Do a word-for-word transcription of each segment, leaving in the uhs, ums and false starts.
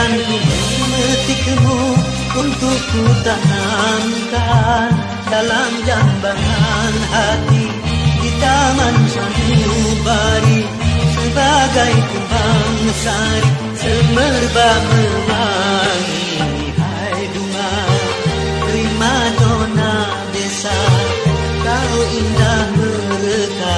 Izinkan ku memetikmu untuk ku tanamkan dalam jambangan hati di taman sanubari sebagai kembang sari semerbak mewangi. Hai bunga primadona desa, kau indah mereka.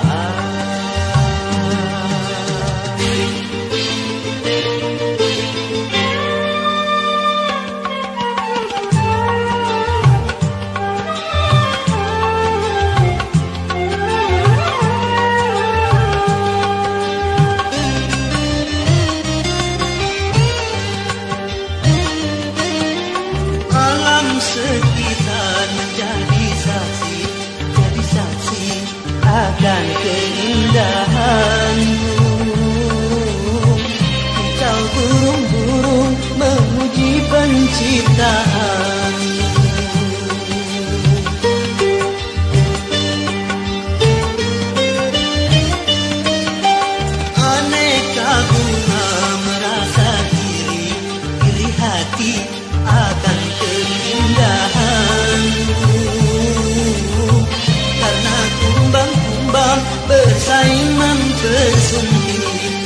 Sekitar menjadi saksi, jadi saksi akan keindahanmu. Kicau burung-burung memuji penciptaanmu. Aneka bunga merasa iri, iri hati akan keindahanmu, karena kumbang-kumbang bersaing mempersungki.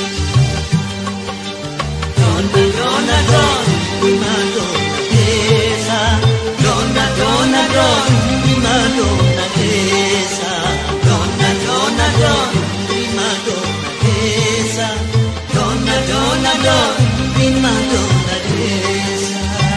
Dona dona don, primadona desa, dona dona don, primadona desa, dona dona don, primadona desa, dona dona don, primadona desa.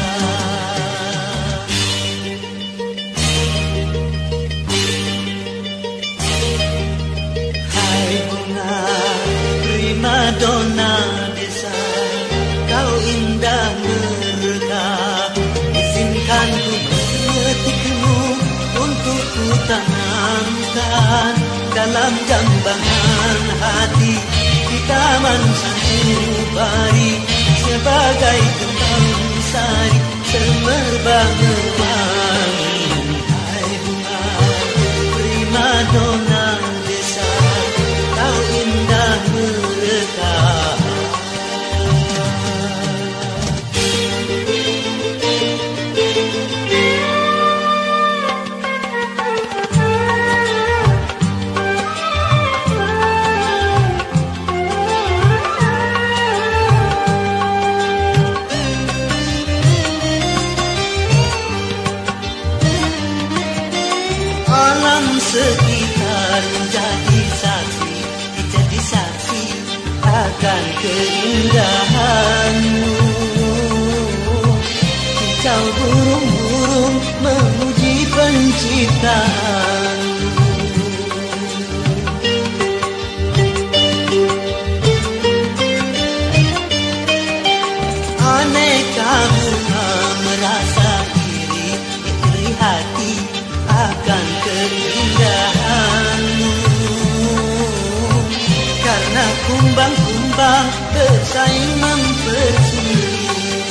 Primadona desa, kau indah mereka. Izinkan ku memetikmu untuk ku tanamkan dalam jambangan hati di taman sanubari sebagai kembang sari semerbak mewangi. Hai bunga primadona desa, kau indah mereka. Alam sekitar menjadi saksi, jadi saksi akan keindahanmu. Kicau burung-burung memuji penciptaanmu. Aneka bunga merasa iri, iri hati akan keindahanmu, karena kumbang-kumbang bersaing mempersungki.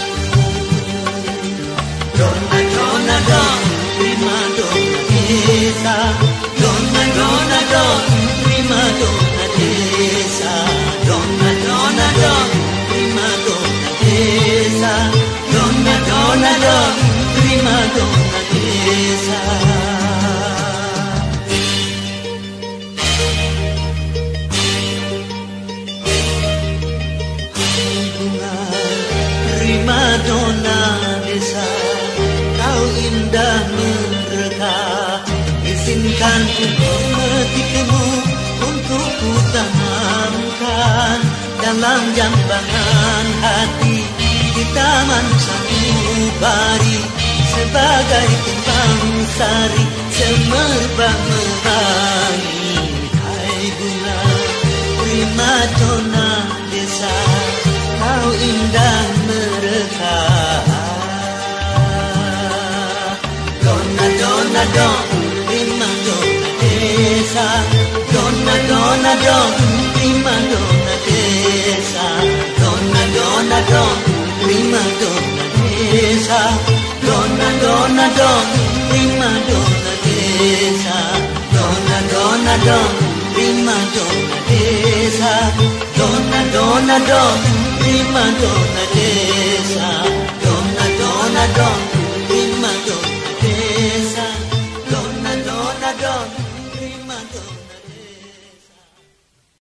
Dona dona don, primadona desa, dona dona don, primadona desa, dona dona don, primadona desa, dona dona don, primadona desa. Primadona desa, kau indah mereka. Izinkan ku memetikmu untuk ku tanamkan dalam jambangan hati di taman sanubari sebagai kembang sari semerbak mewangi. Hai bunga primadona desa, kau indah mereka. Dona dona don, primadona desa, dona dona don, primadona desa, dona dona don, primadona desa, dona dona don, primadona desa, dona dona don, primadona desa, dona dona don. prima donna desa.